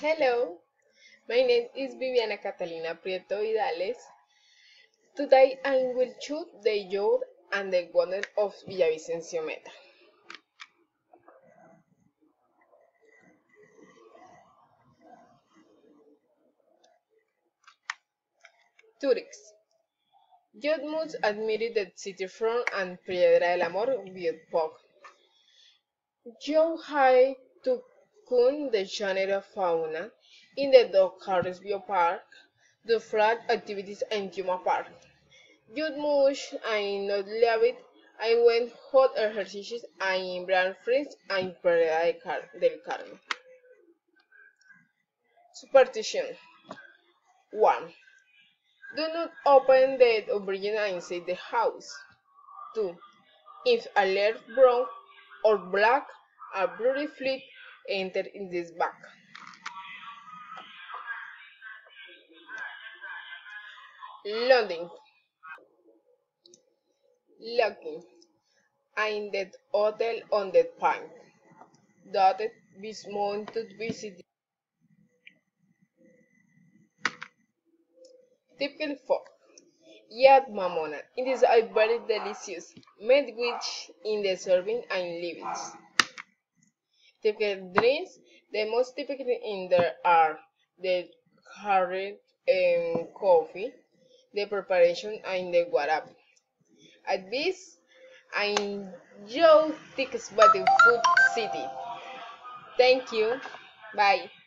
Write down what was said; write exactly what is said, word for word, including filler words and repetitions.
Hello, my name is Viviana Catalina Prieto Vidales. Today I will choose the joy and the wonder of Villavicencio Meta. Tourists. You must admit that city front and Piedra del Amor with Pog. You have to come the genre fauna in the Dog Harris Biopark, the flag activities and Yuma Park. Youth much I not love it. I went hot exercises in brand friends and Pereira del Carmen. Superstition one. Do not open the original inside the house. two. If a leaf brown or black, a bloody fleet enter in this bag. London. Looking. In that hotel on that point. Dotted this month to visit. Typical food. Yad mamona. It is a very delicious, made which in the serving and livings. Typical drinks. The most typical in there are the current um, coffee, the preparation and the guarap. At this, I enjoy tickets by the food city. Thank you. Bye.